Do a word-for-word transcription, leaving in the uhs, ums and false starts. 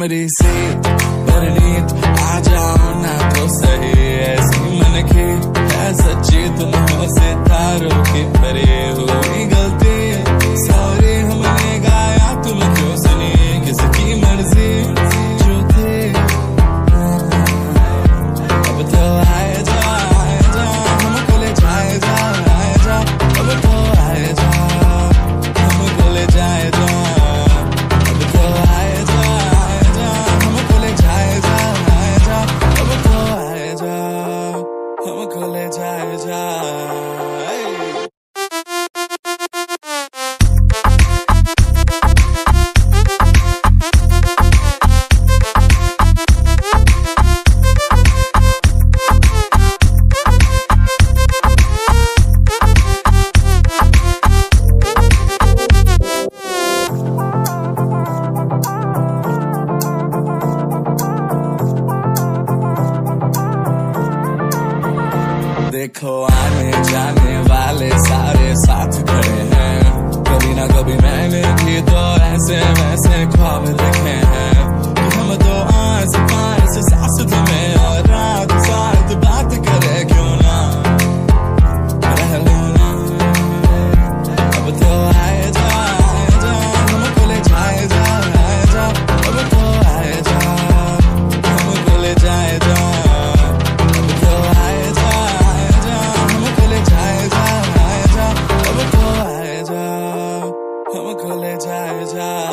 थोड़ी सी परनीत आ जाओ ना तो सही, ऐसी मन की है सच्ची तुम हो सितारों की परी, हुई गलती सॉरी हमने गाया तुम क्यों सुनी, किसकी मर्जी जो थी अब तो आए जा आए जा हमको ले जाए जा आए जा, अब तो आए जा हमको ले जाए जा, अब तो आए जा आए जा हमको ले जाए जा आए जा, अब तो आए जा हमको ले जाए जा। देखो आने जाने वाले सारे साथ खड़े हैं, कभी ना कभी मैंने भी तो ऐसे वैसे ख्वाब देखे हैं कि हम तो आस पास सास में और रात साथ बात करे क्यों ना रह लो ना, अब तो आए जा आए जा हमको ले जाए जा आए जा, अब तो आए जा हमको ले जाए जा, अब तो आए जा हमको ले जाए जा आए जा, अब तो आए जा हमको ले जाए जा।